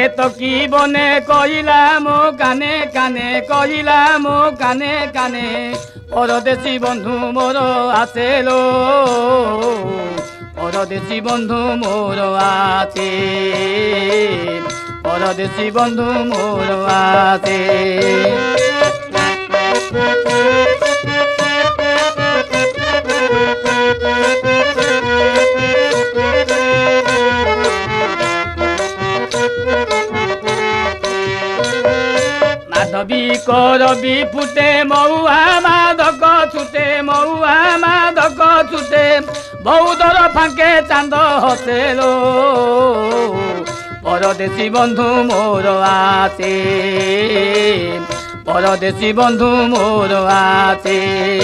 तकी बने कहिला मो काने काने कहिला मो काने काने परदेशी बंधु मोर आसेलो परदेशी बंधु मोर आसे परदेशी बंधु मोर आसे माधवी करबी फुटे मऊआ माधक छुटे मऊआ माधक छुटे बौद्धर फांके चांद हसेलो परदेशी बंधु मोर आसे परदेशी बंधु मोर आसे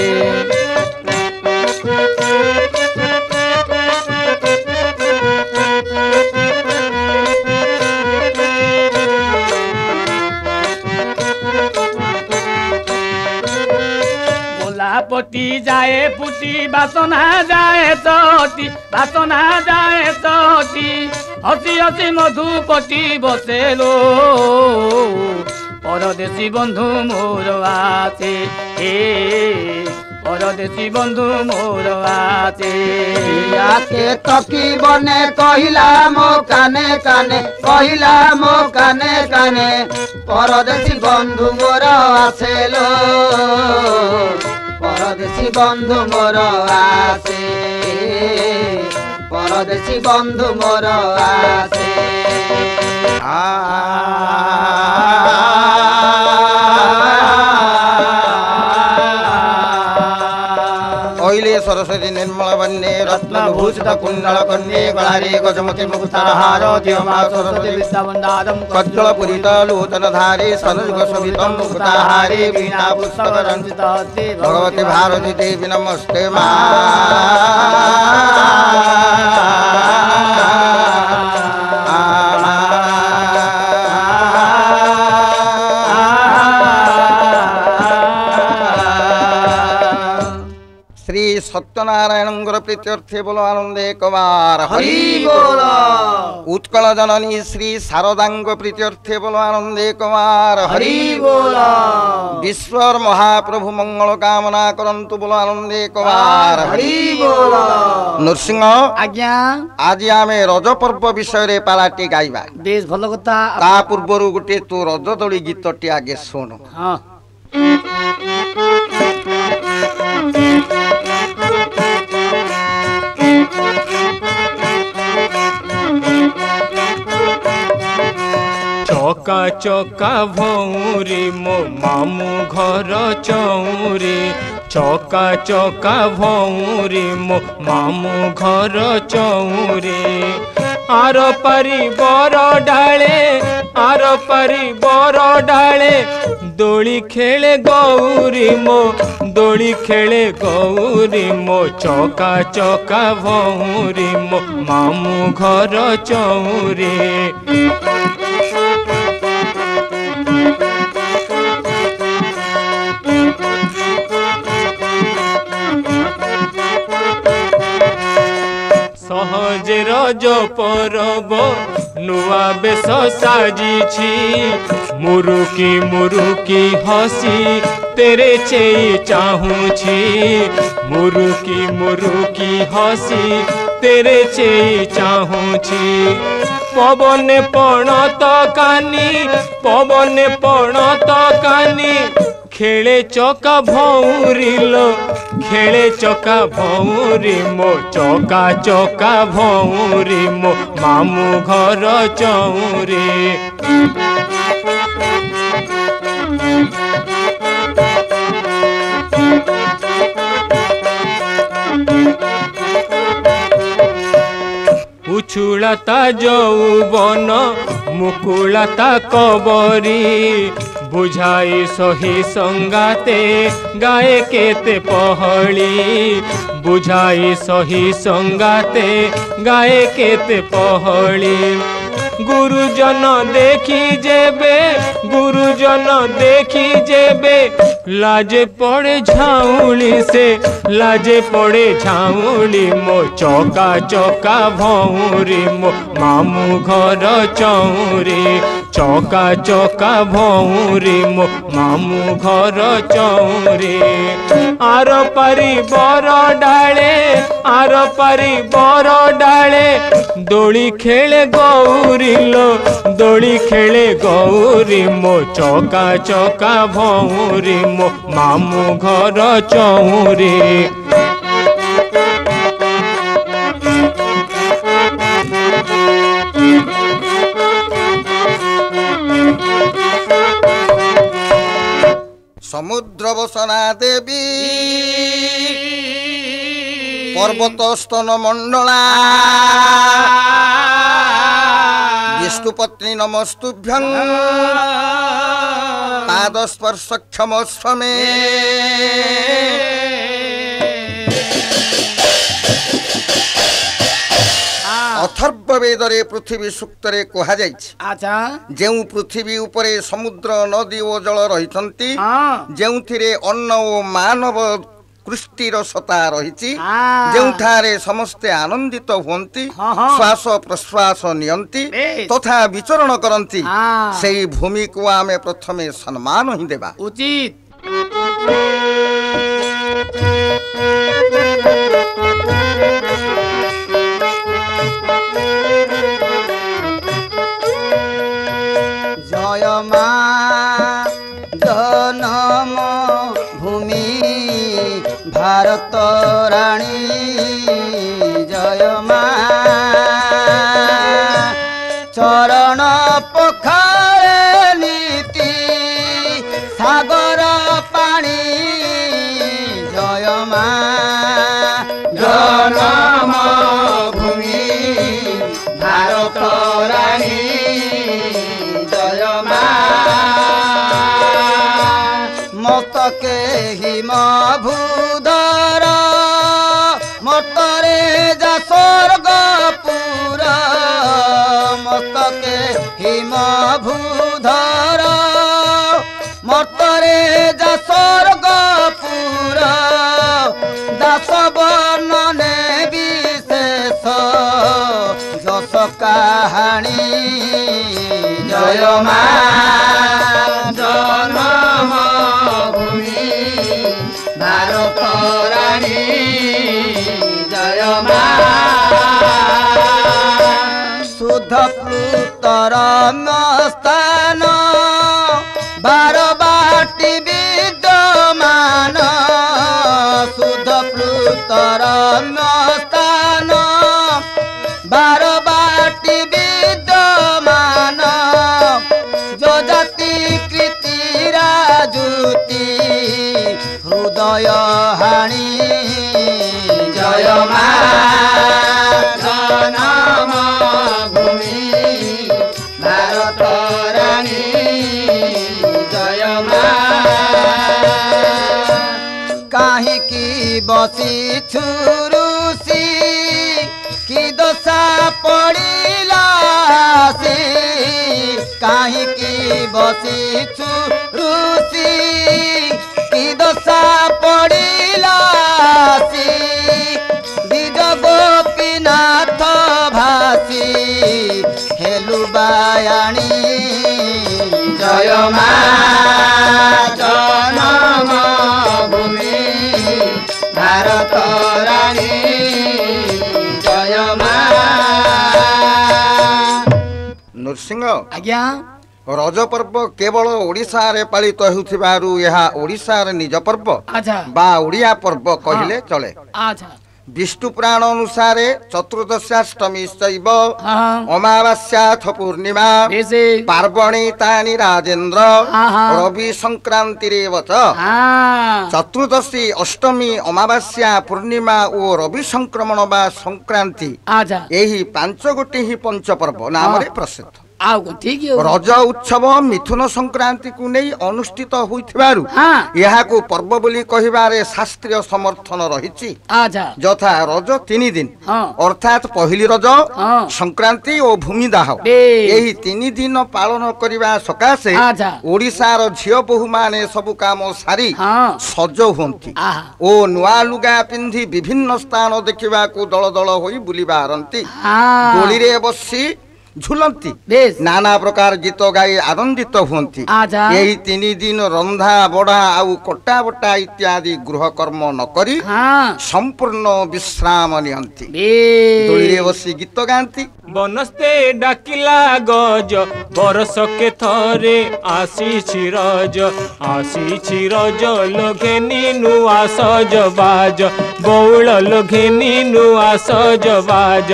पटी जाए पुटी बासना जाए चटी बासना जाए चटी हसी हसी मधुपटी बसेलो परदेशी बंधु मोर आसे परदेशी बंधु मोर आसे आके तकी बने कहिला मो काने काने कहिला मो काने काने परदेशी बंधु मोर आसेलो परदेशी बंधु मोर आसे परदेशी बंधु मोर आसे ओइले सरस्वती निर्मल वन्ने रत्नभूषित कुण्डल कन्ये गलारे गजमुखी मुक्ताहार दियमा सरस्वती विद्यावन्दारं कज्जल पुरित लोचन धारे सनुज शोभितं मुक्ताहारे वीणा पुस्तक रंजित भगवती भारती देवी नमस्ते मा सत्यनारायण प्रीत्यर्थे बोलो आनंदे कबार हरि बोल उत्कल जननी श्री शारदांग प्रीत्यर्थे बोलो आनंदे कबार हरि बोल विश्वर महाप्रभु मंगल कामना करंतु बोलो आनंदे कबार हरि बोल नृसिंह आज्ञा आज आमे रज पर्व विषय रे पालाटी गाइबा बेस भल कथा ता पूर्वरु गुटे तू रज दोली गीतटी आगे सुन हाँ चौका चौका भौरी मो मामू घर चौरी चौका चौका भौरी मो मामू घर चौरी आर पारी बर डाले आर पारी बर डाले दोली खेले गौरी मो दोली खेले गौरी मो चौका चौका भौरी मो मामू घर चौरी सहज रज परब नुआ बेश साजिछि मुरुकी मुरुकी हसी तेरे चेई चाहूछि मुरुकी मुरुकी हसी तेरे चेई चाहूछि पवन पणत कानी पवन पणत कानी खेले चौका भौरी लो खेले चौका भौरी मो चौका चौका भौरी मो मामू घर चौरी उछुलता यौवन मुकुलता कबरी बुझाई सही संगाते गाए केते पहली बुझाई सही संगाते गाए केते पहली गुरुजन देखी जेबे लाजे पड़े झाउली से लाजे पड़े झाउली मो चौका चौका भौरी मो मामू घर चौरी चौका चौका भौरी मो मामू घर चौरी आर पारी बर डाले आर पारी बर डाले दोली खेले गौरी लो दोली खेले गौरी मो चौका चौका भौरी मो मामू घर चौरी समुद्र वसना देवी पर्वत स्तन मंडला विष्णुपत्नी नमस्तुभ्यं पाद स्पर्श क्षमस्व मे अथर्ववेदरे पृथ्वी सूक्तरे कहा जाइछि अच्छा जेउ पृथ्वी उपरे समुद्र नदी ओ जल रहितंती हाँ जेउथिरे अन्न ओ मानव कृष्टिर सता रहिछि हाँ। जेउठारे समस्ते आनंदित हुअन्ति हाँ, हाँ। श्वास प्रश्वास नियंती बेश। तथा विचरण करन्ति हाँ। सेही भूमि को आमे प्रथमे सम्मान ही देबा उचित जय माँ जनम भूमि भारत रानी जय माँ चरण पखारे नीति सागर पानी जय माँ जनम भूमि भारत रानी जय मतके हिम भूधर मतरे जा स्वर्गपुर मतके हिम भूधर मतरे जा स्वर्गपुर दास वर्णने विशेष जस कहानी जय माँ जनम भूमि भारत रानी जय शुद्ध प्लुतर स्थान बारबाटी विद्यमान शुद्ध प्लुतर स्थान बारबाटी विद्यमान जो जाति कृति राजुति हृदय हाणी जय माँ जनम भूमि भारत रानी जय कहीं की बसी छुरुसी की दशा पड़िला कहीं की बसी छुरुसी की दशा पड़िला द्विज गोपीनाथ भासी हेलु बायाणी जय माँ जनम भूमि भारत रानी जय नृसिंह आज्ञा रज पर्व केवल ओडिशा रे पालित हेउथिबारु यहा ओडिशा रे निज पर्व अच्छा बा ओडिया पर्व कहिले चले अच्छा विष्णु पुराण अनुसार चतुर्दशाष्टमी चैव हाँ अमावास्याथ पूर्णिमा बेसे पार्वणी तानि राजेन्द्र हाँ। रवि संक्रांति रेव च हाँ चतुर्दशी अष्टमी अमावास्या पूर्णिमा और रवि संक्रमण बा संक्रांति अच्छा यही पांच गोटी ही पंच पर्व नाम रे प्रसिद्ध आउ को ठीक है रज उत्सव मिथुन संक्रांति को नहीं अनुष्ठित होइथिबारु हाँ यहाँ को पर्व बोली कहिबारे शास्त्रीय समर्थन रहिछि अच्छा यथा रज 3 दिन हाँ अर्थात पहली रज हाँ संक्रांति और भूमिदाह बेस। यही 3 दिन पालन करने सकाशे अच्छा ओडिशार झियो बोहू माने सब काम सारी हाँ सज हुंती आहा ओ नुआ लुगा पिंधि विभिन्न स्थान देखा दल दल होई बुली बारंती हाँ दोली रे बसी झुलंती बेस नाना प्रकार गीत गाई आनंदित हुंती अच्छा यही 3 दिन रंधा बड़ा आउ कटा बटा इत्यादि गृह कर्म न करी हाँ संपूर्ण विश्राम नियंती बेस। दोली रे बसी गीत गांती बनस्ते डाकिला गज बरस के थरे आसी रज लोघेनी नुआ सजबाज बौल लोघेनी नुआ सजबाज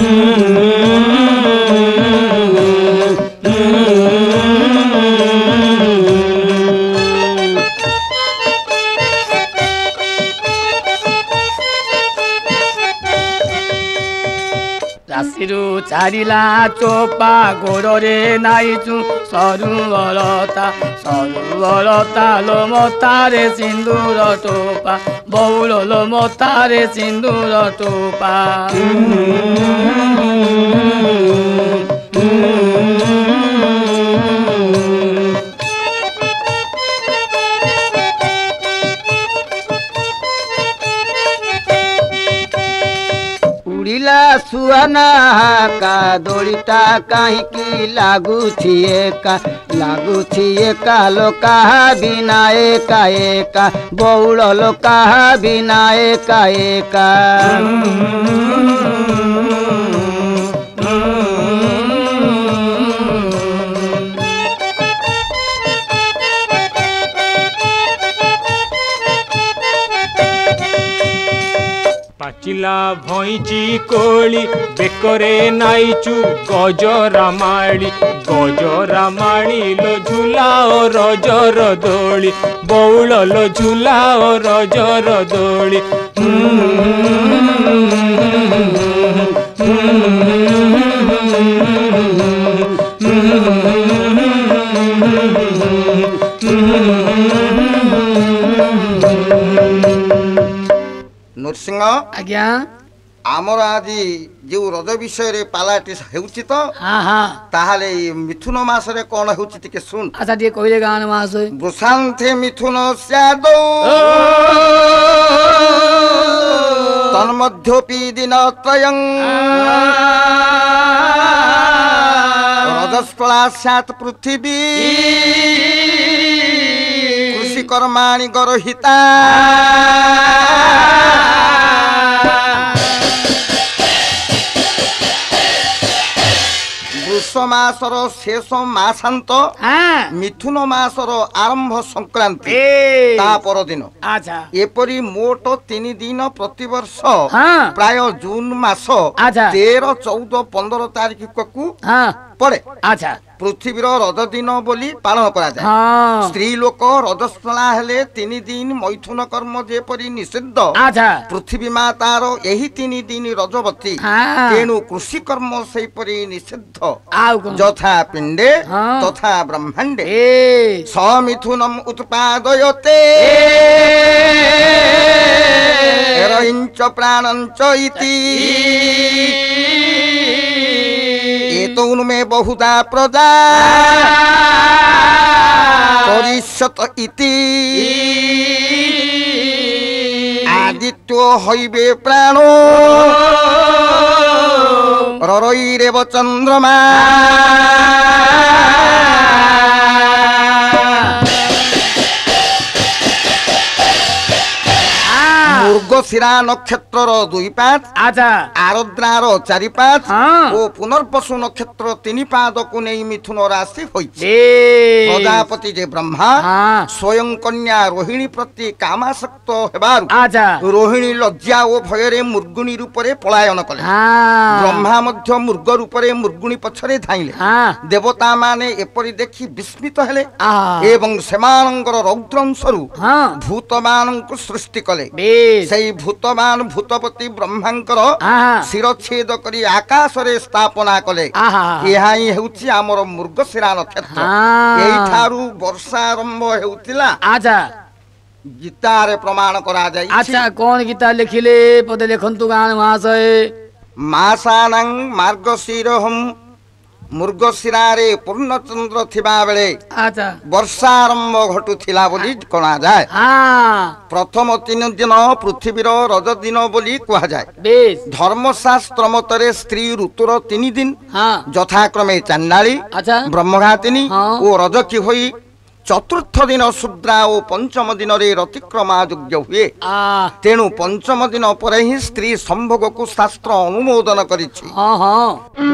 राशिरु चारिला चोपा गोड़े नाइचु सरुवलता लो मतारे सिंदूर टोपा बौल लो मतारे सिंदूर टोपा उड़िला सुहाना का दोड़ीटा कहीं लागुछि एका लोका बिना एका बौल लोका बिना एका पाचिला भईची कोली बेकरे नाइचु गजरामाली लो झुलाओ रजर दोली बौल लो झुलाओ रजर दोली नृसिंह आज्ञा आमर आज जो रज विषय रे पालाटी हेउची तो हाँ हाँ ताहाले मिथुन मास रे कोन हेउची तिके सुन अच्छा टे कहले गान महाशय वृषांथे मिथुन स्यादो तन्मध्योपि दिनत्रयं रजस्फला स्यात् पृथिवी कृषि कर्माणि गरहिता वृष मासर शेष मासांत हाँ मिथुन मासर आरंभ संक्रांति बेस। ता पर दिन अच्छा एपरी मोट 3 दिन प्रतिवर्ष हाँ प्राय जून मास अच्छा 13, 14, 15 तारीख को हाँ पड़े अच्छा पृथ्वीर रज दिन बोली पालन करा जाए हाँ स्त्री लोक रजस्वला हेले 3 दिन मैथुन कर्म जेपरी निषिद्ध अच्छा पृथ्वी मातार यही 3 दिन रजवती हाँ तेणु कृषि कर्म सेपरी निषिद्ध आउ कौन यथा पिंडे हाँ। तथा ब्रह्मांडे ए समिथुनम उत्पादयते रहिंच प्राणंच इति एतौन में बहुधा प्रजा करिष्यत इति आदित्यो हइबे प्राणो ररैरेव चंद्रमा मृगशिरा नक्षत्र 2 पाद अच्छा आरद्रार 4 पाद हाँ। ओ पुनर्वसु नक्षत्र 3 पाद को नहीं मिथुन राशि होइछि बेस। प्रजापति जे ब्रह्मा हाँ स्वयं कन्या रोहिणी प्रति कामासक्त हेबारु अच्छा रोहिणी लज्जा ओ भयरे मृगुणी रूपरे पलायन कले हाँ ब्रह्मा मध्य मृग रूपरे मृगुणी पछरे धाइले हाँ देवता माने एपरि देखि विस्मित हेले आ एवं सेमानंकर रौद्रंशरु हाँ भूतमानंकु सृष्टि कले बेस। सेई भूतमान भूतपति ब्रह्मांकर आहा शिरच्छेद करी आकाश रे स्थापना कले आहा ଏହା ହିଁ ହେଉଛି ଆମର ମୃଗଶିରା ନକ୍ଷତ୍ର। ଏଇଠାରୁ ବର୍ଷା ଆରମ୍ଭ ହେଉଥିଲା अच्छा ଗୀତାରେ ପ୍ରମାଣ କରାଯାଇଛି। अच्छा कौन गीता लिखिले पदे लिखंतु गान महाशय ମାସାନାଂ ମାର୍ଗଶିରହମ୍ ମୃଗଶିରାରେ ପୂର୍ଣ୍ଣଚନ୍ଦ୍ର ଥିବା ବେଳେ अच्छा ବର୍ଷା ଆରମ୍ଭ ଘଟୁଥିଲା ବୋଲି କଣାଯାଏ। हाँ ପ୍ରଥମ 3 ଦିନ ପୃଥିବୀର ରଜ ଦିନ ବୋଲି କୁହାଯାଏ। बेस ଧର୍ମଶାସ୍ତ୍ର ମତରେ ସ୍ତ୍ରୀ ଋତୁର 3 ଦିନ हाँ ଯଥାକ୍ରମେ ଚାଣ୍ଡାଳୀ अच्छा ବ୍ରହ୍ମଘାତିନୀ ହଁ। ଓ ରଜକୀ ହୋଇ ଚତୁର୍ଥ ଦିନ ଶୁଦ୍ରା ଓ ପଞ୍ଚମ ଦିନରେ ରତିକ୍ରମା ଯୋଗ୍ୟ ହୁଏ। ତେଣୁ ପଞ୍ଚମ ଦିନ ପରେ ହିଁ ସ୍ତ୍ରୀ ସମ୍ଭୋଗକୁ ଶାସ୍ତ୍ର ଅନୁମୋଦନ କରିଛି। हाँ हाँ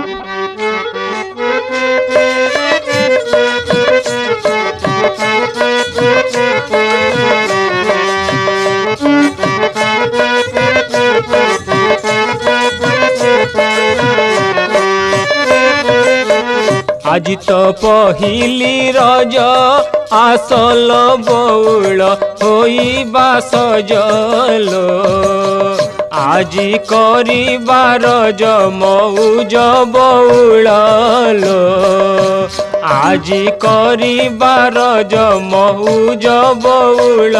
আজি তো পহিলি রজ আসল বউল হইবা সজল আজি করিবা রজ মৌজ বউল আজি করিবা রজ মৌজ বউল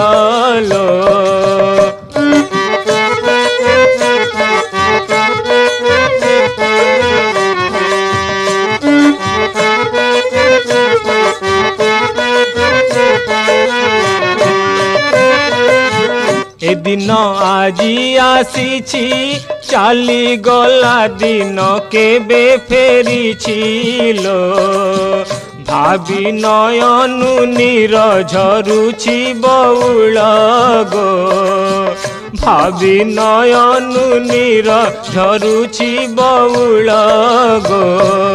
এদিন আজি আসিছি চালি গলা দিন কেবে ফেরিছিল ভাবি নয়নু নীর ঝরুছি বউল গো ভাবি নয়নু নীর ঝরুছি বউল গো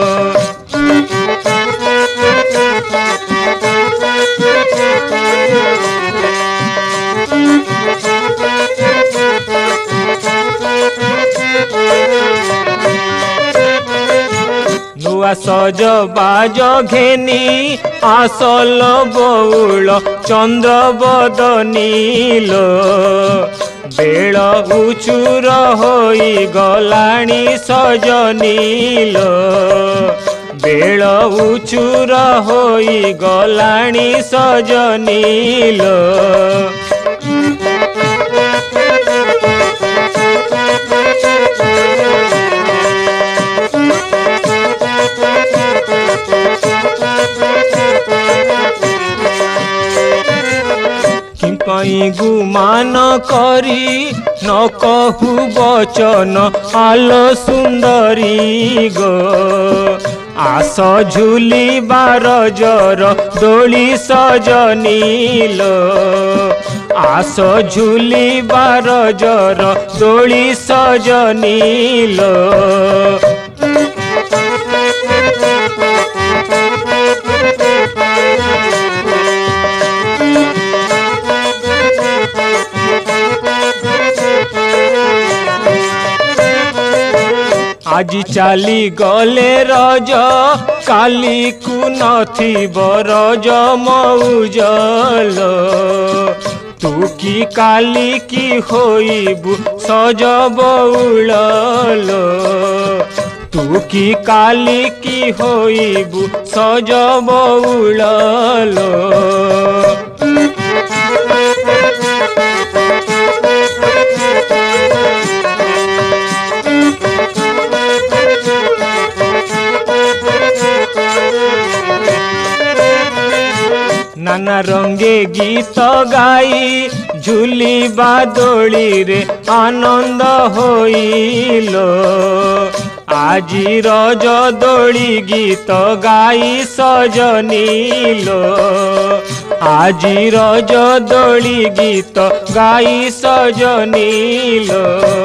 नुआ सज बाज घेनी आसल बउल चंद्र बदनील बेल उचुर होई गलाणी सजनील बेल उचुर होई गलाणी सजनील कहीं गुमान करी न कहू बचन आलो सुंदरी गो आस झुली बारजर दोली सजनील आस झुली बारजर दोली सजनील আজি চালি গলে রজ কালি কু নথিব রজ মৌজল তু কি কালি কি হইবু সজ বউল তু কি কালি কি হইবু সজ বউল नाना रंगे गीत गाई झुली बादोली रे आनंद होइलो आजी रज दोली गीत गाई सजनीलो आजी रज दोली गीत गाई सजनीलो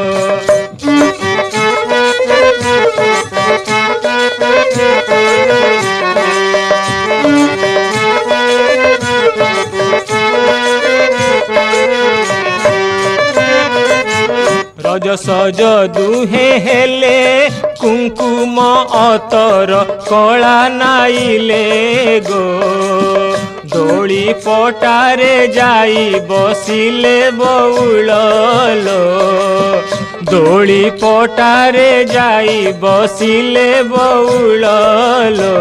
रज सज दुहे हेले कुंकुम अतर कला नाइले गो ଦୋଳି ପଟାରେ ଯାଇ ବସିଲେ ବଉଳ ଲୋ ଦୋଳି ପଟାରେ ଯାଇ ବସିଲେ ବଉଳ ଲୋ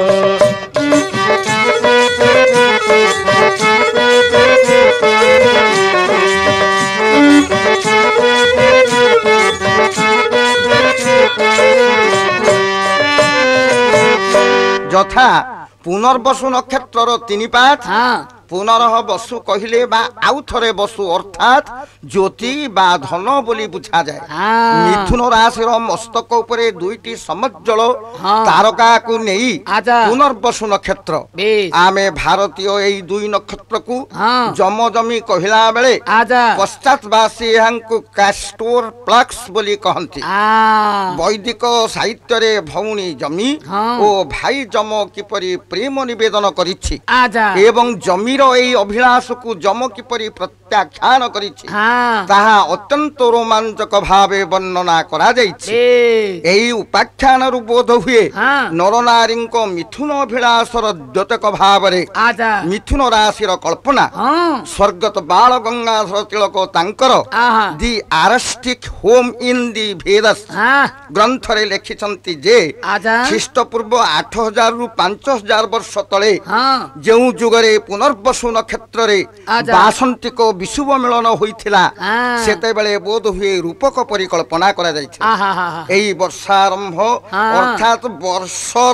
ଯଥା ପୁନର୍ବସୁ ନକ୍ଷତ୍ରର 3 ପାଦ ହଁ পুনরহ বসু কহিলে বা আউ থরে বসু অর্থাৎ জ্যোতি বা ধন বলি বুঝা যায়। মিথুন রাশির মস্তক উপরে দুইটি সমজ্জল তারকাকু নেই পুনর্বসু নক্ষত্র। আমি ভারতীয় এই দুই নক্ষত্রকু জমজমি কহিলা বেলে পশ্চাৎবাসী এহাঙ্কু কাস্টোর প্লক্স বলি কহନ୍ତି। বৈদিক সাহিত্যরে ভৌণী জমি ও ভাই জম কিপরি প্রেম নিবেদন করিছি এবং জমির এই অভিলাষকু যম কিপরি প্রত্যাখ্যান করিছি তাহা অত্যন্ত রোমাঞ্চক ভাবে বর্ণনা করা যাইছে। এই উপাখ্যানরু বোধ হুয়ে নরনারীঙ্ক মিথুন অভিলাষর দ্যোতক ভাবে মিথুন রাশির কল্পনা স্বর্গত বাল গঙ্গাধর তিলক তাঙ্কর the Arctic home in the Vedas গ্রন্থরে লেখিছন্তি যে খ্রিস্টপূর্ব 8000 রু 5000 বর্ষ তলে যে যুগরে পুনর্বসু নক্ষত্রে বাসন্তিক বিশুভ মিলন হয়েছিলা সেতেবেলে বোধ হুয়ে রূপক পরিকল্পনা করা যাইছে। এই বর্ষারম্ভ অর্থাৎ বর্ষর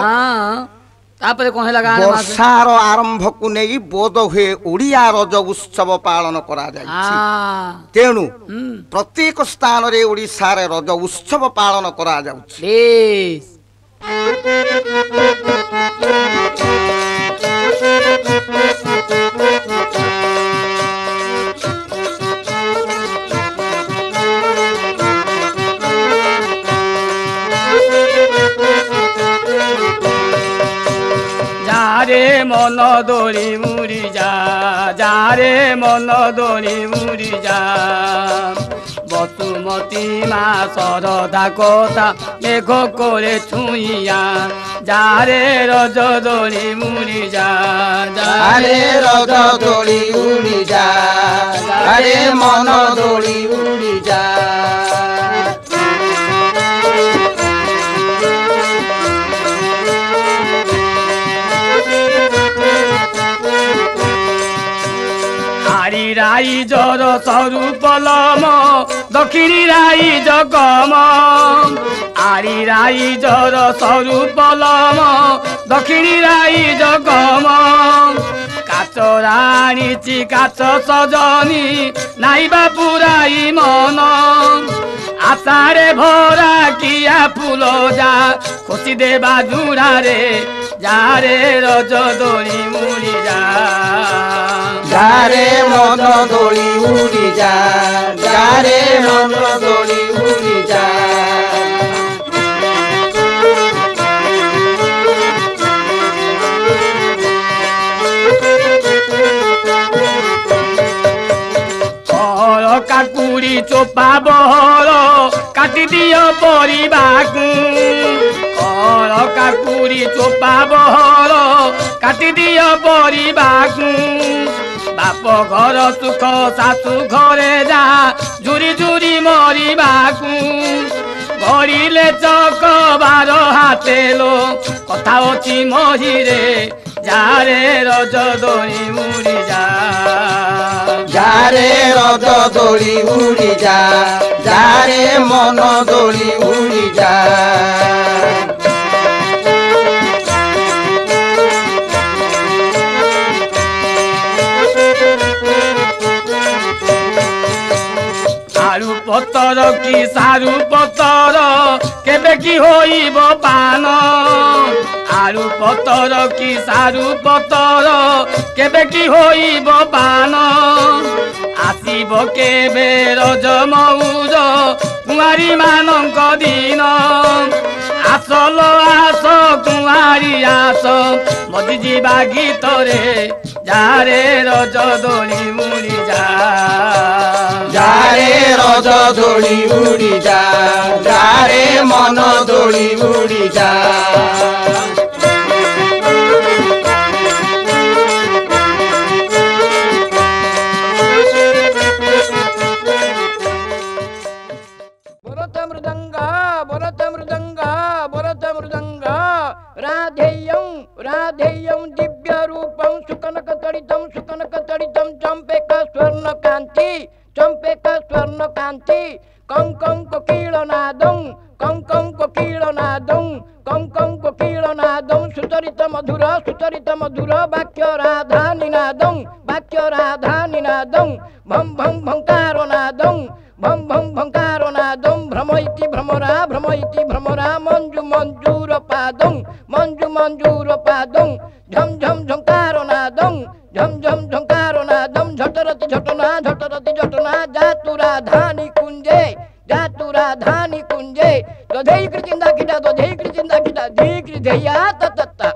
বর্ষার আরম্ভকু নেই বোধ হুয়ে ওড়িয়া রজ উৎসব পালন করা যাইছে। তেণু প্রত্যেক স্থাନରେ ওড়িশার রজ উৎসব পালন করা যাচ্ছে। যারে মন দড়ি মুড়ি যা যারে মন দড়ি মুড়ি যা বসুমতী মা শরদা কথা মেঘ করে ছুঁইয়া যারে রজ দড়ি মুড়ি যা যারে রজ দড়ি উড়ি যা যারে মন দড়ি উড়ি যা রাই জর সরু পলম দক্ষিণী রাই জগম আরি রাই জর সরু পলম দক্ষিণী রাই জগম কাচ রাণীচি কাচ সজনী নাইবা পুরাই মন আশারে ভরা কিয়া ফুল যা খুশি দেবা জুড়ারে যারে রজ দড়ি মুড়ি যা যারে মন দড়ি উড়ি যা যারে মন দড়ি উড়ি যা কাকুড়ি চোপা বহর কাটি দিও পরিবাকু কর কাকুড়ি চোপা বহর কাটি দিও পরিবাকু বাপ ঘর সুখ শাশু ঘরে যা ঝুরি ঝুরি মরিবাকু ঘড়িলে চক বার হাতেলো কথা অছি মহিরে যারে রজ দড়ি মুড়ি যা যারে রজ দড়ি উড়ি যা যারে মন দড়ি উড়ি যা আলু পতর কি সারু পতর কেবে কি হইব পান আলু পতর কি সারু পতর কেবে কি হইব পান আসিব কেবে রজ মৌজ কুমারী মানঙ্ক দিন আসল আস কুমারী আস মজি ଯିବା গীতরে যারে রজ দড়ি মুড়ি যা যারে রজ দড়ি উড়ি যা যারে মন দড়ি উড়ি যা दिव्यं दिव्य रूपं सुकनक तड़ितं चंपेका स्वर्ण कांति चंपेका स्वर्ण कांति कंकं कोकिलनादं कंकं कोकिलनादं कंकं कोकिलनादं सुचरित मधुर वाक्य राधा निनादं भं भं भंकारोनादं भं भं भंकारोनादं भ्रमयति भ्रमरा मंजूर पादं झम झम झंकारोनादं झम झम झंकारोनादं झटरति झटना जातु राधानि कुंजे दधै कृचिंदा किटा धी कृधैया तत्ता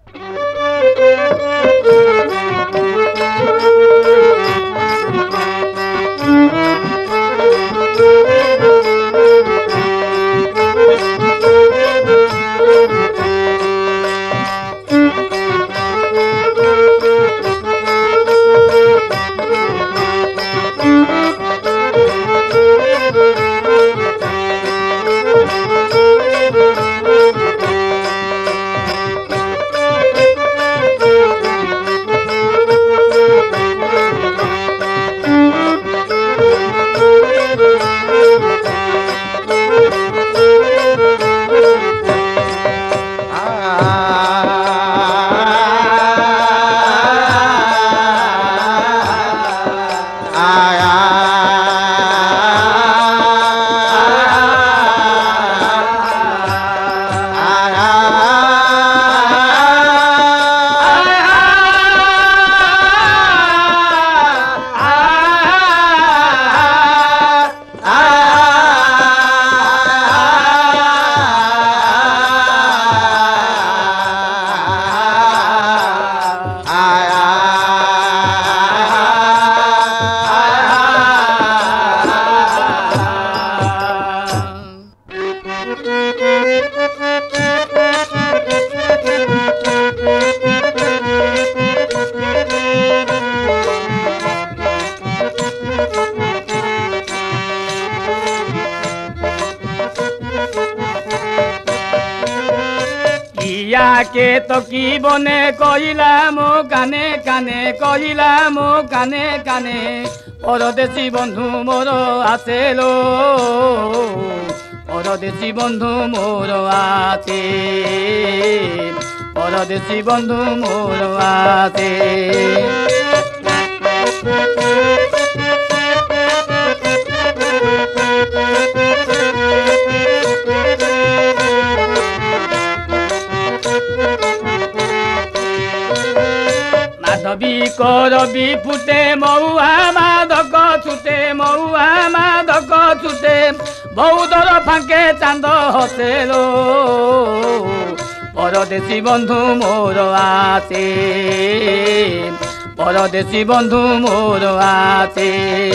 के तो की बने कहिला मो काने कहिला मो काने परदेशी बंधु मोर आसेलो परदेशी बंधु मोर आसे परदेशी बंधु मोर आसे माधवी करबी फुटे मऊआ माधक छुटे बौद्धर फांके चांद हसेलो परदेशी बंधु मोर आसे परदेशी बंधु मोर आसे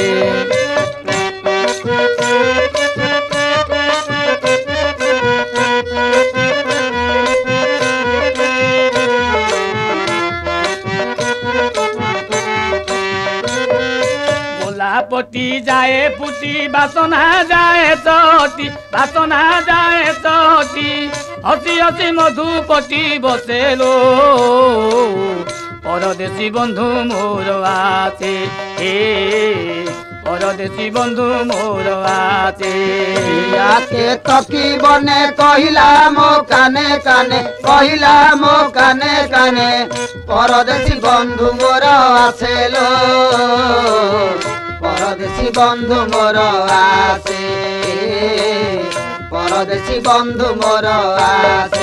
पति जाए पुटी बासना जाए तोटी हसी हसी मधुपति बसेलो परदेशी बंधु मोर आसे परदेशी बंधु मोर आसे याके तकी बने कहिला मो काने कहिला मो काने परदेशी बंधु मोर आसेलो परदेशी बंधु मोर आसे परदेशी बंधु मोर आसे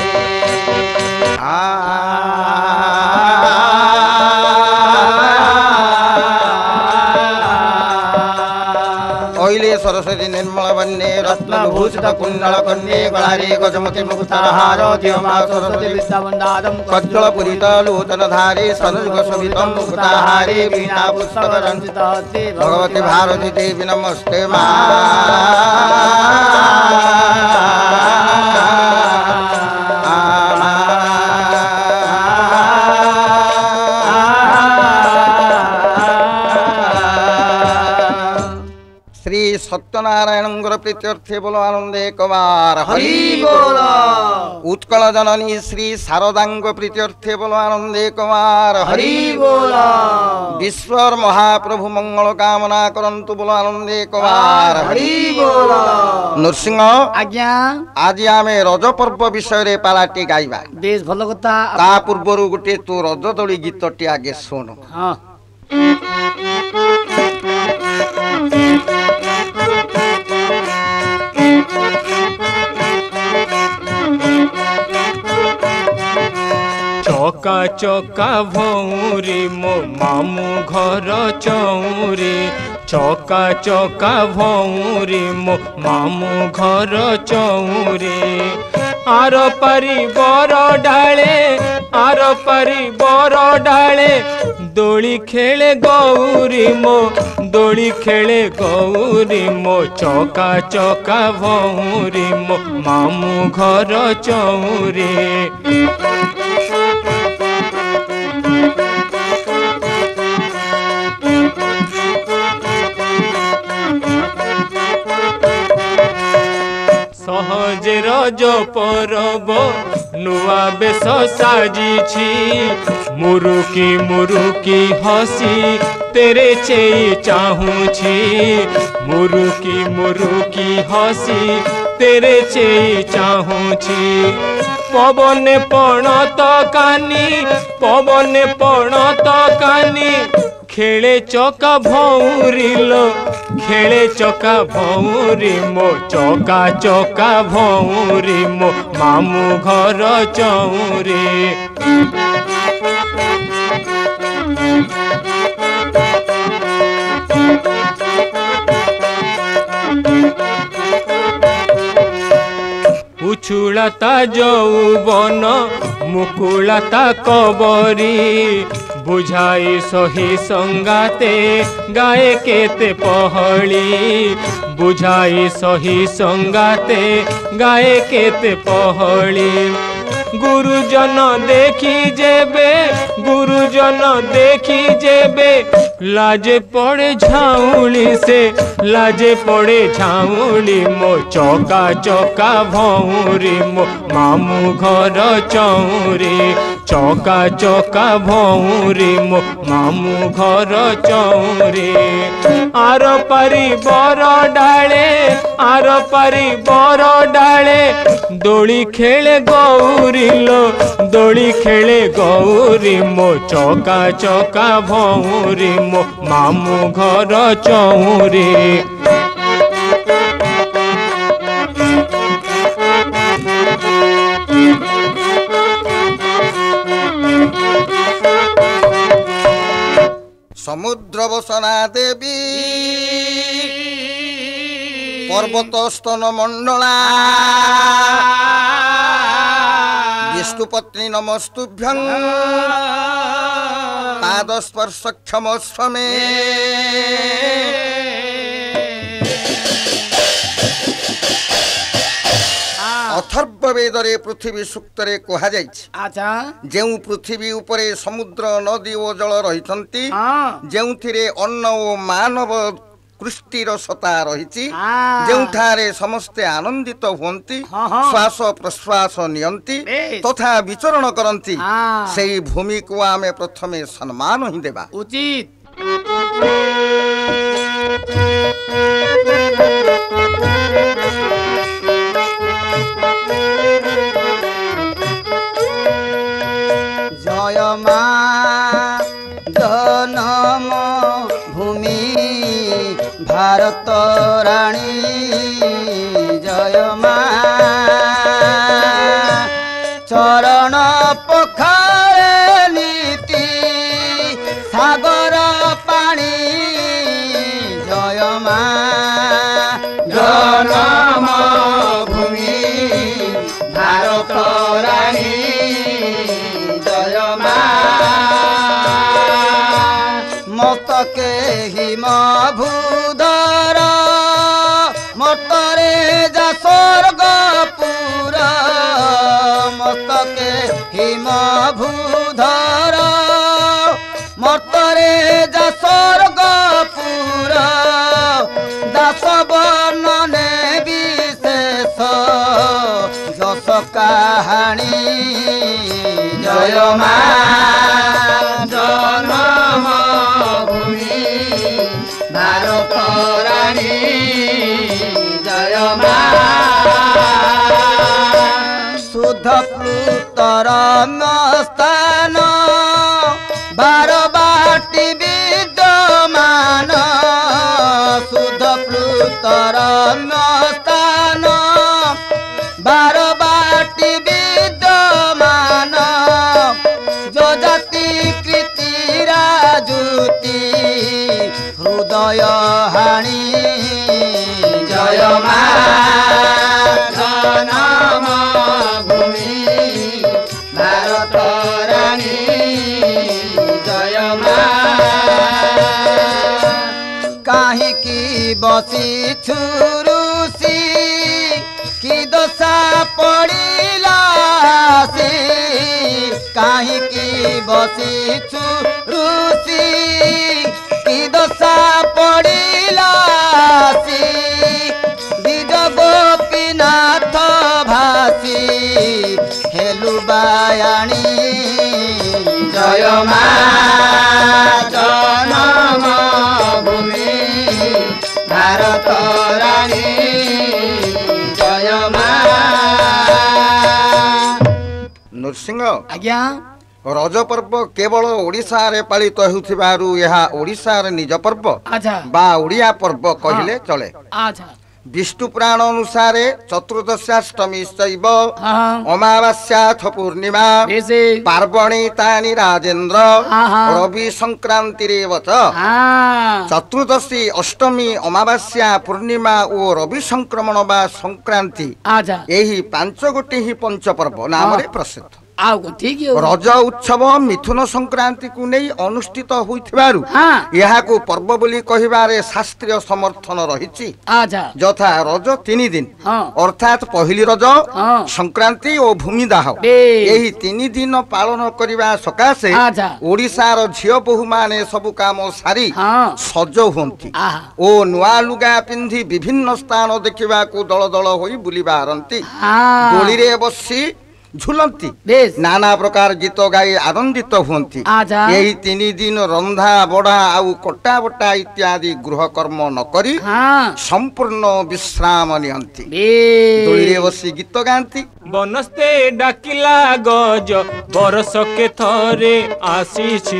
ओइले सरस्वती निर्मल वन्ने रत्नभूषित कुंडल कन्ये गलारे गजमति मुक्ताहार देवमा सरस्वती विद्यावंदारं कज्जल पुरित लोचन धारे सनुज शोभितं मुक्ताहारे वीणा पुस्तक रंजित भगवती भारती देवी नमस्ते मा सत्यनारायण प्रीत्यर्थे बोलो आनंदे कबार हरि बोल उत्कल जननी श्री शारदांग प्रीत्यर्थे बोलो आनंदे कबार हरि बोल विश्वर महाप्रभु मंगल कामना करंतु बोलो आनंदे कबार हरि बोल नृसिंह आज्ञा आज आम रज पर्व विषय रे पालाटी गाइबा बेस भल कथा ता पूर्व गोटे तू रजदोली गीतटी आगे सुन हाँ चौका चौका भौरी मो मामू घर चौरी चौका चौका भौरी मो मामू घर चौरी आर पारी बर डाले आर पारी बर डाले दोली खेले गौरी मो दोली खेले गौरी मो चौका चौका भौरी मो मामू घर चौरी सहजे रज परब नुआ बेश साजिछि मुरुकी मुरुकी हसी तेरे चेई चाहूछि मुरुकी मुरुकी हसी तेरे चेई चाहूछि पवन पणत कानी पवन पणत कानी खेले चौका भौरी लो खेले चौका भौरी मो चौका चौका भौरी मो मामू घर चौरी उछुलता यौवन मुकुलता कबरी बुझाई सही संगाते गाए केते पहली बुझाई सही संगाते गाए केते पहली गुरुजन देखी जेबे गुरुजन देखी जेबे लाजे पड़े झाउली से लाजे पड़े झाउली मो चौका चौका भौरी मो मामू घर चौरी चौका चौका भौरी मो मामू घर चौरी आर पारी बर डाले आर पारी बर डाले दोली खेले गौरी लो दोली खेले गौरी मो चौका चौका भौरी मो मामू घर चौरी समुद्र बसना देवी पर्वत स्तन मंडला विष्णुपत्नी नमस्तुभ्यं पादस्पर्श क्षमस्व मे अथर्ववेदरे पृथ्वी सूक्तरे कहा जाइछि अच्छा जेउ पृथ्वी उपरे समुद्र नदी ओ जल रहितंती जेउथिरे अन्न ओ मानव कृष्टिर सता रहिछि जेउठारे समस्ते आनंदित हुअन्ति श्वास प्रश्वास नियंती तथा विचरण करन्ति सेही भूमि को आमे प्रथमे सम्मान ही देबा उचित जय मा जनम भूमि भारत रानी जय मा चरण पखारे नीति सागर पानी जय मा जनम भूमि भारत रानी मत के हिम भूधर मतरे जा स्वर्गपुर मत के हिम भूधर मतरे जा स्वर्गपुर दास মা জন্মভূমি ভারত রানী জয় মা শুদ্ধ প্লুতর স্থান বারবাটি বিদ্যমান শুদ্ধ প্লুতর স্থান বারবাটি বিদ্যমান যজাতি কৃতি রাজুতি হৃদয় হাণি জয় মা জন্মভূমি ভারত রানী জয় মা কাহিকি বসিছু ঋষি কি দশা পড়িলা সে কাহিকি বসিছু ঋষি কি দশা পড়িলা সে দ্বিজ গোপীনাথ ভাসি হেলু বায়াণী জয় মা জন্মভূমি ভারত রানী জয় মা ନୃସିଂହ ଆଜ୍ଞା ରଜ ପର୍ବ କେବଳ ଓଡ଼ିଶାରେ ପାଳିତ ହେଉଥିବାରୁ ଏହା ଓଡ଼ିଶାର ନିଜ ପର୍ବ ଆଚ୍ଛା ବା ଓଡ଼ିଆ ପର୍ବ କହିଲେ ଚଳେ ଆଚ୍ଛା ବିଷ୍ଣୁ ପୁରାଣ ଅନୁସାରେ ଚତୁର୍ଦଶାଷ୍ଟମୀ ଶୈବ ହଁ ଅମାବାସ୍ୟାଥ ପୂର୍ଣ୍ଣିମା ବେଶୀ ପାର୍ବଣୀ ତାନି ରାଜେନ୍ଦ୍ର ହଁ। ରବି ସଂକ୍ରାନ୍ତିରେ ବଚ ହଁ ଚତୁର୍ଦଶୀ ଅଷ୍ଟମୀ ଅମାବାସ୍ୟା ପୂର୍ଣ୍ଣିମା ଓ ରବି ସଂକ୍ରମଣ ବା ସଂକ୍ରାନ୍ତି ଆଚ୍ଛା ଏହି ପାଞ୍ଚ ଗୋଟି ହିଁ ପଞ୍ଚପର୍ବ ନାମରେ ପ୍ରସିଦ୍ଧ ଆଉ କଣ ଠିକ ରଜ ଉତ୍ସବ ମିଥୁନ ସଂକ୍ରାନ୍ତିକୁ ନେଇ ଅନୁଷ୍ଠିତ ହୋଇଥିବାରୁ ହଁ ଏହାକୁ ପର୍ବ ବୋଲି କହିବାରେ ଶାସ୍ତ୍ରୀୟ ସମର୍ଥନ ରହିଛି ଆଚ୍ଛା ଯଥା ରଜ 3 ଦିନ ହଁ ଅର୍ଥାତ୍ ପହିଲି ରଜ ହଁ ସଂକ୍ରାନ୍ତି ଓ ଭୂମିଦାହ ବେଶ। ଏହି 3 ଦିନ ପାଳନ କରିବା ସକାଶେ ଆଚ୍ଛା ଓଡ଼ିଶାର ଝିଅ ବୋହୂମାନେ ସବୁ କାମ ସାରି ହଁ ସଜ ହୁଅନ୍ତି ଆହା ଓ ନୂଆ ଲୁଗା ପିନ୍ଧି ବିଭିନ୍ନ ସ୍ଥାନ ଦେଖିବାକୁ ଦଳ ଦଳ ହୋଇ ବୁଲି ବାହାରନ୍ତି ହଁ ଦୋଳିରେ ବସି ଝୁଲନ୍ତି ବେଶ ନାନା ପ୍ରକାର ଗୀତ ଗାଇ ଆନନ୍ଦିତ ହୁଅନ୍ତି ଆଚ୍ଛା ଏହି 3 ଦିନ ରନ୍ଧା ବଢା ଆଉ କଟା ବଟା ଇତ୍ୟାଦି ଗୃହ କର୍ମ ନ କରି ହଁ ସମ୍ପୂର୍ଣ୍ଣ ବିଶ୍ରାମ ନିଅନ୍ତି ବେଶ। ଦୋଳିରେ ବସି ଗୀତ ଗାଆନ୍ତି ବନସ୍ତେ ଡାକିଲା ଗଜ ବରଷକେ ଥରେ ଆସିଛି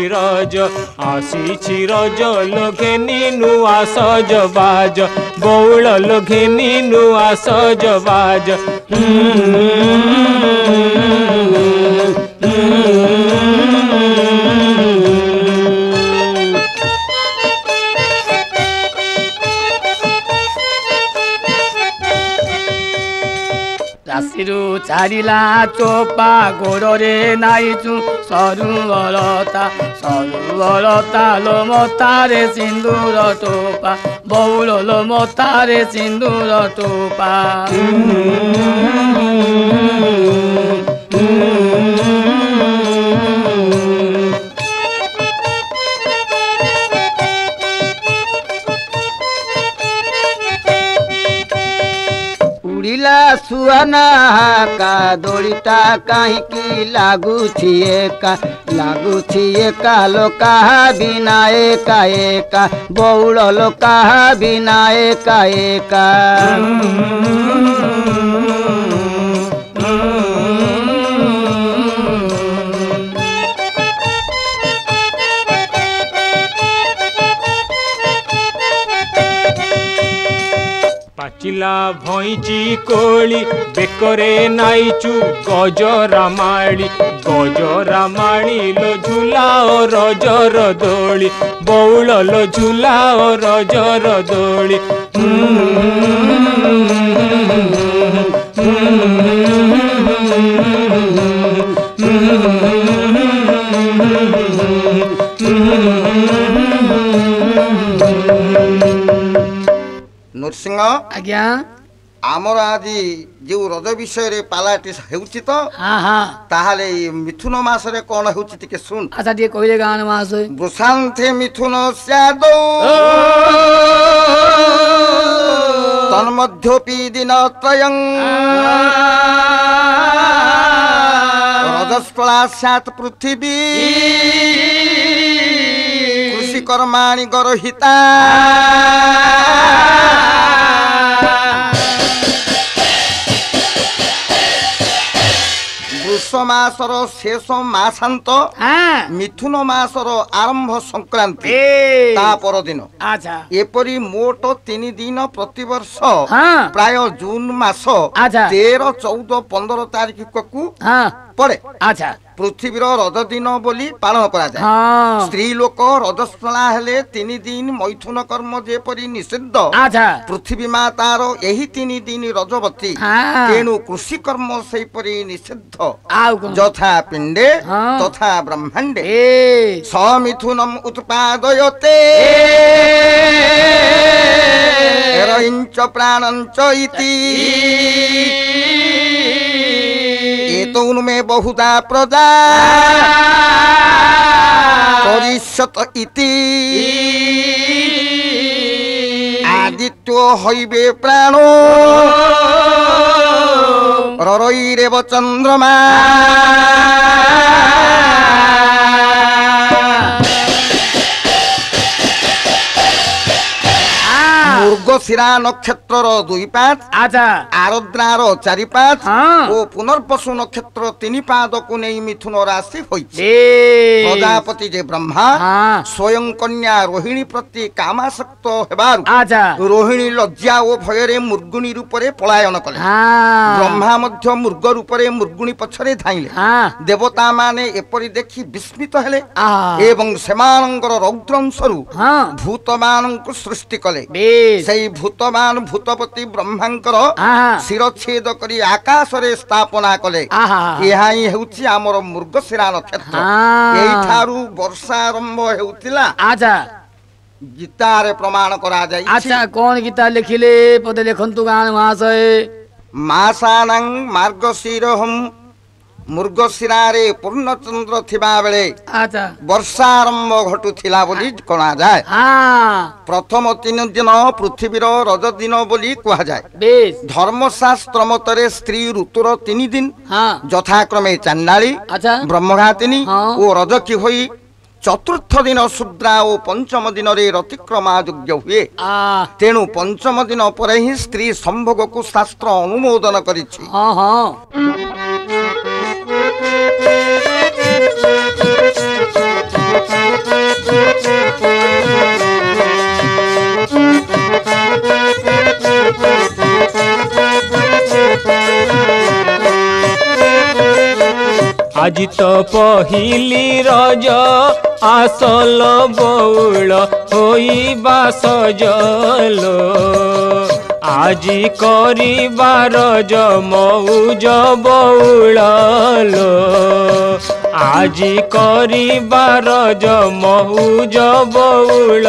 ରଜ ଲୋଘେନି ନୂଆ ସଜବାଜ ବଉଳ ଲୋଘେନି ନୂଆ ସଜବାଜ ରାଶିରୁ ଚାରିଲା ଚୋପା ଗୋଡ଼ରେ ନାଇଛୁ ସରୁ ଅଳତା ଲୋ ମତାରେ ସିନ୍ଦୁର ଟୋପା ବଉଳ ଲୋ ମତାରେ ସିନ୍ଦୁର ଟୋପା ଉଡ଼ିଲା ସୁଆନା କା ଦୋଳିଟା କାହିଁକି ଲାଗୁଛି ଏକା ଲୋ କାହା ବିନା ଏକା ବଉଳ ଲୋ କାହା ବିନା ଏକା ପାଚିଲା ଭଇଁଚି କୋଳି ବେକରେ ନାଇଛୁ ଗଜରାମାଳି ଲୋ ଝୁଲାଓ ରଜର ଦୋଳି ବଉଳ ଲୋ ଝୁଲାଓ ରଜର ଦୋଳି ନୃସିଂହ ଆଜ୍ଞା ଆମର ଆଜି ଯେଉଁ ରଜ ବିଷୟରେ ପାଲାଟି ହେଉଛି ତ ହଁ ହଁ ତାହେଲେ ଏଇ ମିଥୁନ ମାସରେ କଣ ହେଉଛି ଟିକେ ଶୁଣ ଆଚ୍ଛା ଟିକେ କହିଲେ ଗାଁ ମାସ ବୃଷାନ୍ତେ ମିଥୁନ ସ୍ୟାଦୌ ତନ୍ମଧ୍ୟପି ଦିନ ତ୍ରୟଂ रजस्वला स्यात् पृथिवी कृषि कर्माणि गरहिता वृष मासर शेष मासांत मिथुन मासर आरंभ संक्रांति ता पर दिन अच्छा एपरी मोट 3 दिन प्रतिवर्ष हाँ। प्राय जून मास अच्छा। 13, 14, 15 तारीख को पड़े अच्छा पृथ्वीर रज दिन बोली पालन करा जाए। हाँ स्त्री लोक रजस्वला हेले 3 दिन मैथुन कर्म जेपरी निषिद्ध अच्छा पृथ्वी मातार यही 3 दिन रजवती हाँ। तेणु कृषि कर्म सेपरी निषिद्ध आउ कौन यथा पिंडे हाँ। तथा ब्रह्मांडे ए समिथुनम उत्पादयते रयिंच प्राणंच इति एतौनु मे बहुधा प्रजा करिष्यत इति आदित्यो हैवे प्राणो ररैरेव चंद्रमा मृगशिरा नक्षत्र 2 पाद अच्छा आरद्रार 4 पाद हाँ। ओ पुनर्वसु नक्षत्र 3 पाद को नहीं मिथुन राशि होइछि। ए प्रजापति जे ब्रह्मा हाँ स्वयं कन्या रोहिणी प्रति कामासक्त हेबारु अच्छा रोहिणी लज्जा ओ भयरे मृगुणी रूपरे पलायन कले। हाँ ब्रह्मा मध्य मृग रूपरे मृगुणी पछरे धाइले। हाँ देवता माने एपरि देखि विस्मित हेले आ एवं सेमानंकर रौद्रंशरु हाँ भूतमानंकु सृष्टि कले। बेस सेई भूतमान भूतपति ब्रह्मांकर हाँ शिरछेद करी आकाश रे स्थापना कले। आहा ଏହା ହିଁ ହେଉଛି ଆମର ମୃଗଶିରା ନକ୍ଷତ୍ର। हाँ। ଏଇଠାରୁ ବର୍ଷା ଆରମ୍ଭ ହେଉଥିଲା अच्छा ଗୀତାରେ ପ୍ରମାଣ କରାଯାଇଛି। अच्छा कौन गीता लिखिले पदे लिखंतु गान महाशय ମାସାନାଂ ମାର୍ଗଶିରହଂ ମୃଗଶିରାରେ ପୂର୍ଣ୍ଣଚନ୍ଦ୍ର ଥିବା ବେଳେ अच्छा ବର୍ଷା ଆରମ୍ଭ ଘଟୁଥିଲା ବୋଲି କଣାଯାଏ। हाँ ପ୍ରଥମ 3 ଦିନ ପୃଥିବୀର ରଜ ଦିନ ବୋଲି କୁହାଯାଏ। बेस ଧର୍ମଶାସ୍ତ୍ର ମତରେ ସ୍ତ୍ରୀ ଋତୁର 3 ଦିନ हाँ ଯଥାକ୍ରମେ ଚାଣ୍ଡାଳୀ अच्छा ବ୍ରହ୍ମଘାତିନୀ ହଁ। ଓ ରଜକୀ ହୋଇ ଚତୁର୍ଥ ଦିନ ଶୁଦ୍ରା ଓ ପଞ୍ଚମ ଦିନରେ ରତିକ୍ରମା ଯୋଗ୍ୟ ହୁଏ। आ ତେଣୁ ପଞ୍ଚମ ଦିନ ପରେ ହିଁ ସ୍ତ୍ରୀ ସମ୍ଭୋଗକୁ ଶାସ୍ତ୍ର ଅନୁମୋଦନ କରିଛି। हाँ हाँ আজি তো পহিলি রজ আসল বউল হইবা সজল আজি করিবা রজ মৌজ বউল আজি করিবা রজ মৌজ বউল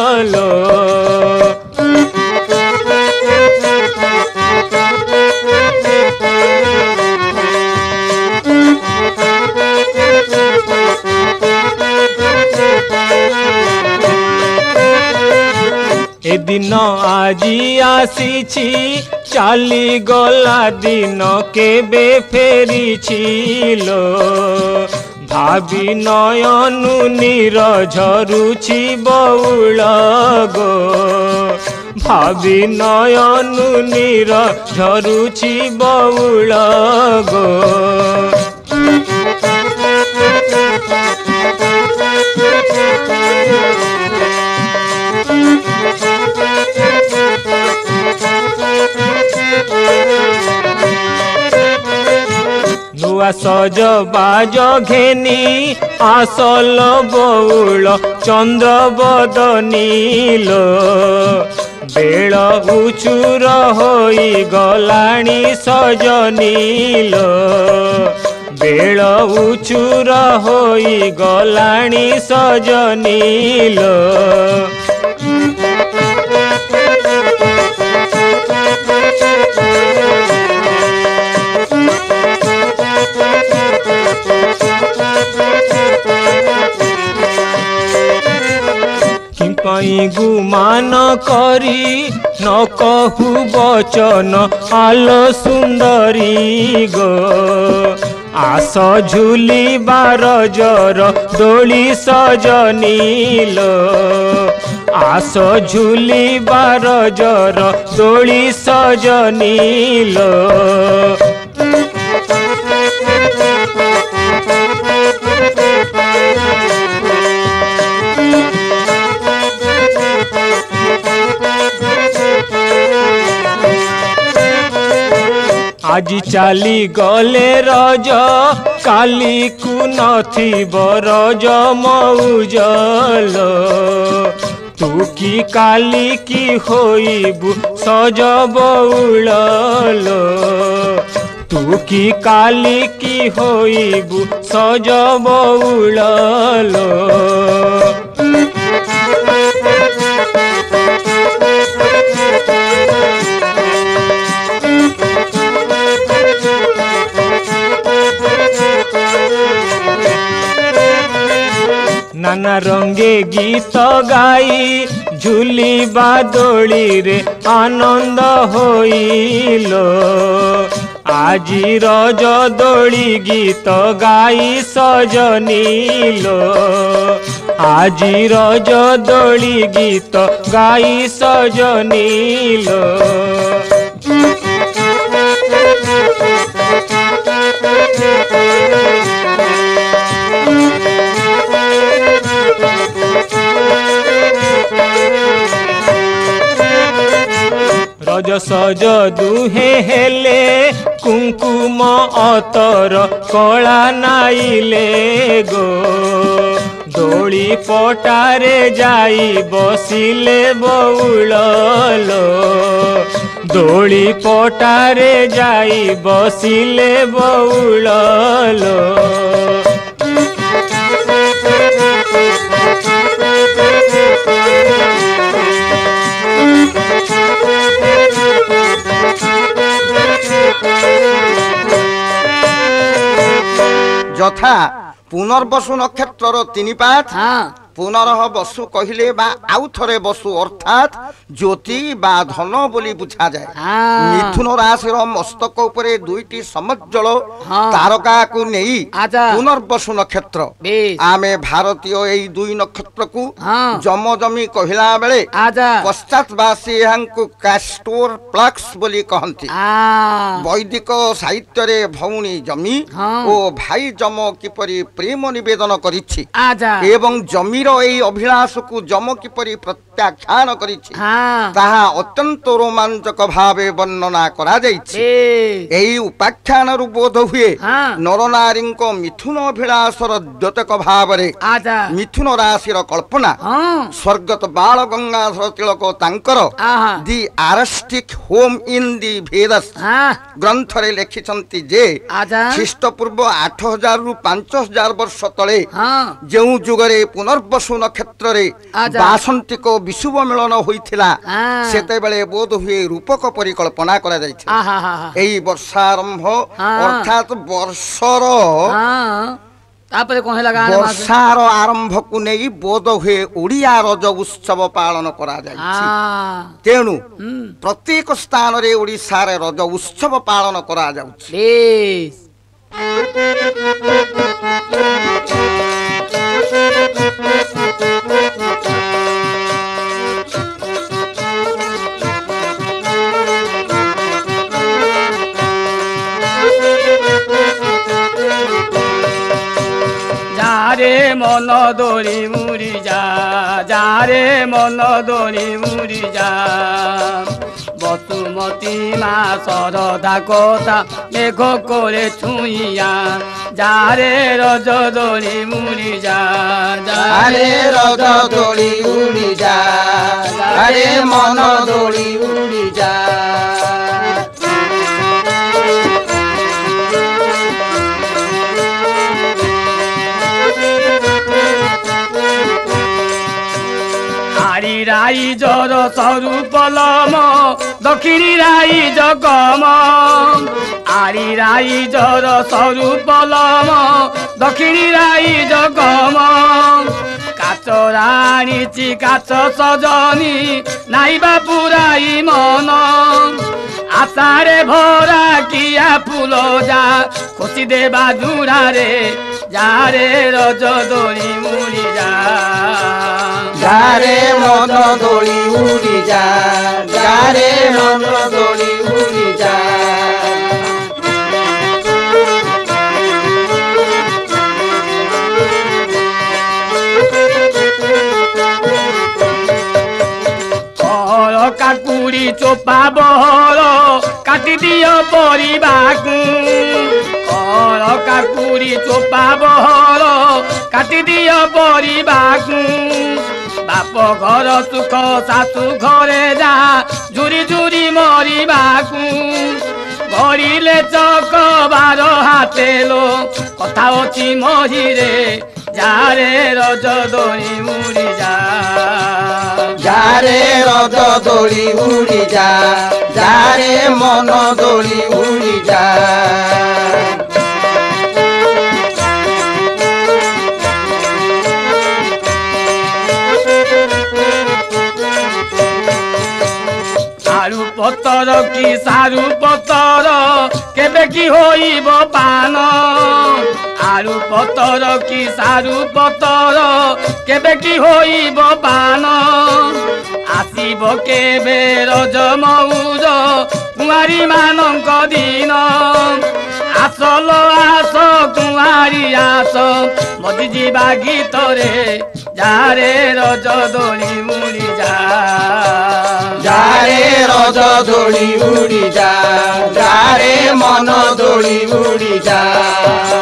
এদিন আজি আসিছি চালি গলা দিন কেবে ফেরিছিল ভাবি নয়নু নীর ঝরুছি বউল গো ভাবি নয়নু নীর ঝরুছি বউল গো नुआ सज बाज घेनी आसल बउल चंद्र बदनील बेल उचुर होई गलाणी सजनील बेल उचुर होई गलाणी सजनील किंपाई गुमान करी न कहू बचन आलो सुंदरी गो आस झुलिबा रजर दोली सजनीलो आस झुलिबा रजर दोली सजनीलो আজি চালি গলে রজ কালি কু নথিব রজ মৌজল তু কি কালি কি হইবু সজ বউল তু কি কালি কি হইবু সজ বউল नाना रंगे गीत गाई झुलिबा दोली रे आनंद होइलो आजी रज दोली गीत गाई सजनीलो आजी रज दोली गीत गाई सजनीलो रज सज दुहे हेले कुंकुम अतर कला नाइले गो दोली पटारे जाई बसिले बउल दोली पटारे जाई बसिले बउल যথা পুনর্বসু নক্ষত্রর ৩ পাঠ हाँ পুনরহ বসু কহিলে বা আউ থরে বসু অর্থাৎ জ্যোতি বা ধন বলি বুঝা যায় हाँ মিথুন রাশির মস্তক উপরে 2টি সমজ্জল হ্যাঁ। তারকাকু নেই আচ্ছা। পুনর্বসু নক্ষত্র বেশ ଆମେ ଭାରତୀୟ ଏଇ 2 ନକ୍ଷତ୍ରକୁ ହଁ। ଜମଜମି କହିଲା ବେଳେ ଆଚ୍ଛା ପଶ୍ଚାତବାସୀ ଏହାଙ୍କୁ କାଷ୍ଟୋର ପ୍ଲକ୍ସ ବୋଲି କହନ୍ତି हाँ ବୈଦିକ ସାହିତ୍ୟରେ ଭଉଣୀ ଜମି ହଁ। ଓ ଭାଇ ଜମ କିପରି ପ୍ରେମ ନିବେଦନ କରିଛି ଆଚ୍ଛା ଏବଂ ଜମିର ଏହି ଅଭିଳାଷକୁ ଜମ କିପରି ପ୍ରତ୍ୟାଖ୍ୟାନ କରିଛି हाँ ତାହା ଅତ୍ୟନ୍ତ ରୋମାଞ୍ଚକ ଭାବେ ବର୍ଣ୍ଣନା କରାଯାଇଛି ବେଶ ଏହି ଉପାଖ୍ୟାନରୁ ବୋଧ ହୁଏ ହଁ। ନରନାରୀଙ୍କ ମିଥୁନ ଅଭିଳାଷର ଦ୍ୟୋତକ ଭାବରେ ଆଚ୍ଛା ମିଥୁନ ରାଶିର କଳ୍ପନା ହଁ ସ୍ୱର୍ଗତ ବାଳ ଗଙ୍ଗାଧର ତିଳକ ତାଙ୍କର ଆହା ଦି ଆରଷ୍ଟିକ୍ ହୋମ୍ ଇନ୍ ଦି ଭେଦସ୍ हाँ ଗ୍ରନ୍ଥରେ ଲେଖିଛନ୍ତି ଯେ ଆଚ୍ଛା ଖ୍ରୀଷ୍ଟପୂର୍ବ 8000ରୁ 5000 ବର୍ଷ ତଳେ ହଁ ଯେଉଁ ଯୁଗରେ ପୁନର୍ବସୁ ନକ୍ଷତ୍ରରେ ଆଚ୍ଛା। ବାସନ୍ତିକ ବିଷୁବ ମିଳନ ହୋଇଥିଲା ହଁ। ସେତେବେଳେ ବୋଧ ହୁଏ ରୂପକ ପରିକଳ୍ପନା କରାଯାଇଥିଲା ଆହା ହା ହା ଏହି ବର୍ଷାରମ୍ଭ ହଁ। ଅର୍ଥାତ୍ ବର୍ଷର हाँ ତାପରେ କଣ ହେଲା ଗାଁରେ ମାସ ବର୍ଷାର ଆରମ୍ଭକୁ ନେଇ ବୋଧ ହୁଏ ଓଡ଼ିଆ ରଜ ଉତ୍ସବ ପାଳନ କରାଯାଇଛି हाँ ତେଣୁ ହୁଁ ପ୍ରତ୍ୟେକ ସ୍ଥାନରେ ଓଡ଼ିଶାରେ ରଜ ଉତ୍ସବ ପାଳନ କରାଯାଉଛି ବେଶ যারে মন দড়ি মুড়ি যা যারে মন দড়ি মুড়ি যা বসুমতী মা শরদা কথা মেঘ করে ছুঁইয়া যারে রজ দড়ি মুড়ি যা আরে রজ দোলি উড়ি যা আরে মন দোলি উড়ি যা আরি রাই জর সরু পলম দক্ষিণী রাই জগম আরি রাই জর সরু পলম দক্ষিণী রাই জগম কাচ রাণীচি কাচ সজনী নাইবা পুরাই মন আশারে ভরা কিয়া ফুল যা খুশি দেবা জুড়ারে যারে রজ দড়ি মুড়ি যা যারে মন দোলি উড়ি যা যারে মন দোলি উড়ি যা কাকুড়ি চোপা বহল কাটি দিও পরিবাকু কর কাকুড়ি চোপা বহল কাটি দিও পরিবাকু বাপ ঘর সুখ শাশু ঘরে যা ঝুরি ঝুরি মরিবাকু ঘড়িলে চক বার হাতেলো কথা অছি মহিরে যারে রজ দড়ি মুড়ি যা যারে রজ দোলি উড়ি যা যারে মন দোলি উড়ি যা আলু পতর কি সারু পতর কেবে কি হইব পান আলু পতর কি সারু পতর কেবে কি হইব পান আসিব কেবে রজ মৌজ কুমারী মানঙ্ক দিন আসল আস কুমারী আস মজি ଯିବା গীতরে যারে রজ দোলি মুড়ি যা যারে রজ দোলি উড়ি যা যারে মন দোলি উড়ি যা